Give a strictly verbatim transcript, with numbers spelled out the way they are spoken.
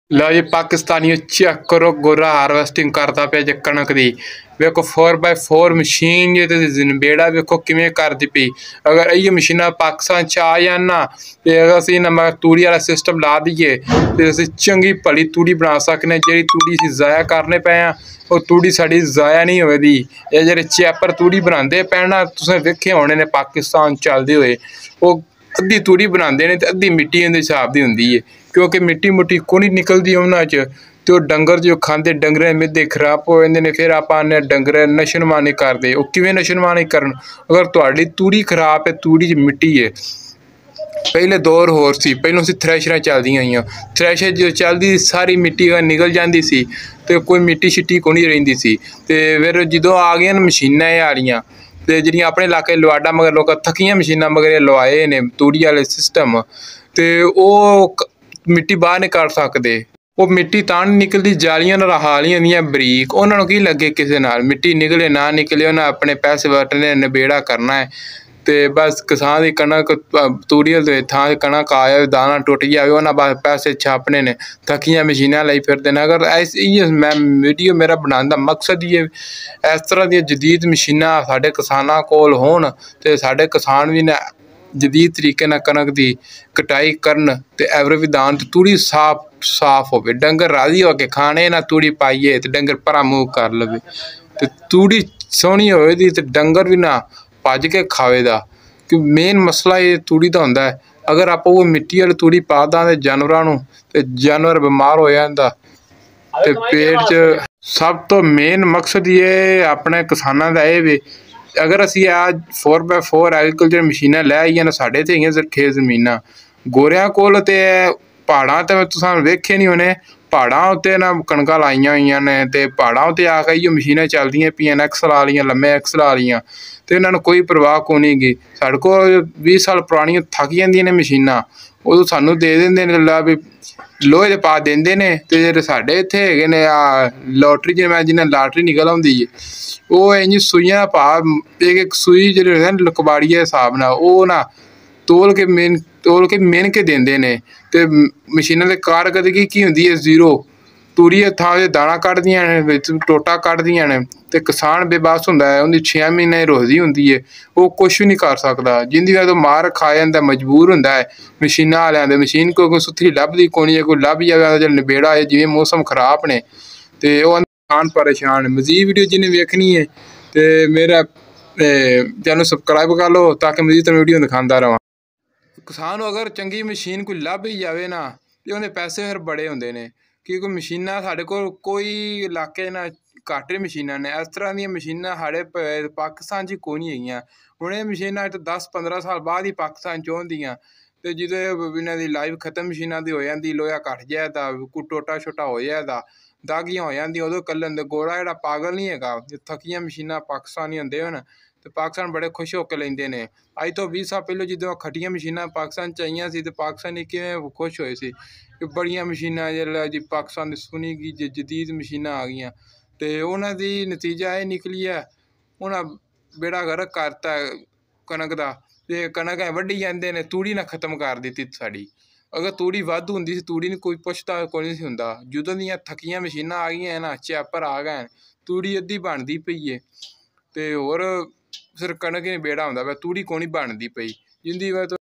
लो जी पाकिस्तानियों चेक करो गोरा हारवेस्टिंग करता पे जे कणक दी वेखो फोर बाय फोर मशीन जे ते बेड़ा वेखो किवें करदी पई। अगर ये मशीना पाकिस्तान च आ जान ना ते अगर असीं ना मगर तूड़ी वाला सिस्टम ला दईए ते असीं चंगी भली तूड़ी बना सकने। जेह्ड़ी तूड़ी असीं ज़ाया करने पे आं ओह् तूड़ी साडी ज़ाया नहीं होवे दी। एह् जेह्ड़े चैपर तूड़ी बनांदे पे ना तुसें वेखे होने ने पाकिस्तान चलदे होए ओह् अद्धी तूड़ी बनांदे ने ते अद्धी मिट्टी उंदे हिसाब दी हुंदी है क्योंकि मिट्टी मुट्टी कोनी निकलदी उन्हां च ते ओह् डंगर जो खांदे डंगरें दे मिद्दे खराब हो जांदे ने। फिर आपां आखने डंगर नशनमानी करदे ओह् किवें नशनमानी करन अगर तुहाडी तूड़ी खराब है तूड़ी च मिट्टी है। पहले दौर होर सी पहलों सी थ्रैशरां चलदियां हियां थ्रैशर जो चलदी सारी मिट्टी निकल जांदी सी ते कोई मिट्टी शिट्टी कोनी रहिंदी सी। ते फिर जदों आ गईयां मशीनां एह् आह्लियां ते जेह्ड़ियां अपने इलाके लवाडा मगर लोक थक्कियां मशीनां मगर एह् लवाए ने तूड़ी आह्ले सिस्टम ते ओह् मिट्टी बाहर नहीं कड्ढ सकदे। ਉਹ ਮਿੱਟੀ ਤਾਂ ਨਹੀਂ ਨਿਕਲਦੀ ਜਾਲੀਆਂ ਨਾਲ ਹਾਲੀਆਂ ਹੁੰਦੀਆਂ ਬਰੀਕ ਉਹਨਾਂ ਨੂੰ ਕੀ ਲੱਗੇ ਕਿਸੇ ਨਾਲ ਮਿੱਟੀ ਨਿਕਲੇ ਨਾ ਨਿਕਲੇ ਉਹਨਾਂ ਆਪਣੇ ਪੈਸੇ ਵਟਨੇ ਨਿਬੇੜਾ ਕਰਨਾ ਹੈ। ਤੇ ਬਸ ਕਿਸਾਨ ਦੀ ਕਣਕ ਤੂੜੀ ਦੇ ਥਾਂ ਤੇ ਕਣਕ ਆਇਆ ਦਾਣਾ ਟੁੱਟ ਜਾਵੇ ਉਹਨਾਂ ਬਸ ਪੈਸੇ ਛਾਪਣੇ ਨੇ ਥੱਕੀਆਂ ਮਸ਼ੀਨਾਂ ਲਈ ਫਿਰਦੇ ਨੇ। ਅਗਰ ਇਹ ਮੈਂ ਵੀਡੀਓ ਮੇਰਾ ਬਣਾਉਣ ਦਾ ਮਕਸਦ ਹੀ ਇਸ ਤਰ੍ਹਾਂ ਦੀਆਂ ਜਦੀਦ ਮਸ਼ੀਨਾਂ ਸਾਡੇ ਕਿਸਾਨਾਂ ਕੋਲ ਹੋਣ ਤੇ ਸਾਡੇ ਕਿਸਾਨ ਵੀ ਨਾ जदीद तरीके नाल कनक की कटाई करन ते एवरे विधान तूड़ी साफ साफ होवे डंगर राजी हो के खाने ना तूड़ी पाइए ते डंगर परा मूंह कर लवे ते तूड़ी सोहनी होवे दी ते डंगर भी ना भज के खावे दा कि मेन मसला ये तूड़ी दा हुंदा है। अगर आप वो मिट्टी वाली तूड़ी पा दां ते जानवरां नूं ते जानवर बीमार हो जांदा ते पेट च सब तो मेन मकसद ये अपने किसानां दा ये वे अगर असी आज फोर बाय फोर एग्रीकल्चर मशीनां लै आईए ना साढ़े ते इ'यां रखे जमीनां गोरियां कोल ते प्हाड़ां ते तुसां वेखे नहीं होने प्हाड़ां उत्ते ना कणकां लाइयां होइयां ने ते प्हाड़ां उत्ते आके इ'यो मशीनां चलदियां पियां ने एक्सल आह्लियां लम्मे एक्सल आह्लियां ते इन्हां नूं कोई परवाह कोनी गी। साढ़े कोल बीस साल पुरानियां थक जांदियां ने मशीनां उदों सानूं दे दिंदे ने ला भी लोहे दे पा दिंदे ने ते जेह्ड़े साढ़े इत्थे हैगे ने लॉटरी जिवें जिन्हें लॉटरी निकल औंदी है ओह् इंज सूइयां दा भाव इक इक सूई जेह्ड़े होंदे कबाड़िये दे हिसाब नाल ओह् ना तोल के मेन तोल के मेन के दिंदे ने ते मशीनां दी कारकरदगी की हुंदी है जीरो तूड़ी थां ते दाना कड्ढदियां ने बिच टोटा कड्ढदियां ने ते किसान बेबस हुंदा है उंदी छे महीने दी रोजी हुंदी है ओह् कुछ भी नहीं कर सकदा जिंदी वजह तो मार खा जांदा मजबूर हुंदा है मशीनां आह्लेआं दे मशीन कोई सुथरी लभदी कोनी कोई लभ जावे ते नबेड़ा जिवें मौसम खराब ने ते ओह् किसान परेशान मजीद वीडियो जिन्हें वेखनी है ते मेरा चैनल सबसक्राइब कर लो ताकि मजीद वीडियो दिखांदा रवां। किसान अगर चंगी मशीन कोई लभ ही जावे ना ते उहदे पैसे फिर बड़े हुंदे ने क्योंकि मशीनां साढ़े कोल कोई इलाके ना घट्ट मशीनां ने इस तरह दियां मशीनां साढ़े पाकिस्तान च कोई नहीं हैगियां। हुण एह् मशीनां दस पंद्रह साल बाद ही पाकिस्तान च होंदियां ते जिदे इन्हां दी लाइफ खत्म मशीनां दी हो जांदी लोहा घट जाए दा कोई टोटा छोटा हो जाए दा दागियां हो जांदियां उदों कल्ले हुंदे गोरा जेह्ड़ा पागल नहीं हैगा थक्कियां मशीनां पाकिस्तानी हुंदे हन ते पाकिस्तान बड़े खुश होकर लैंदे ने। अज तो बीस साल पहले जदों खट्टियां मशीनां पाकिस्तान च आईयां सी ते पाकिस्तानी किवें खुश होए सी कि बड़ियां मशीनां जेल्लै जी पाकिस्तान दी सुनी गी जदीद मशीनां आ गईयां ते उन्हां दी नतीजा एह् निकलिया उन्हां बेड़ा गर्क करता कनक दा ते कनक वड्ढी जांदे ने तूड़ी ने खत्म कर दित्ती साडी। अगर तूड़ी वाधू हुंदी सी तूड़ी नूं कोई पुछदा कोई नहीं सी हुंदा जदों दियां थक्कियां मशीनां आ गईयां ना चैपर आ गए तूड़ी अद्धी बनदी पई है ते होर सिर्फ कनक ही नबेड़ा हुंदा पिया तूड़ी कोनी बनदी पई जिंदी वजह तो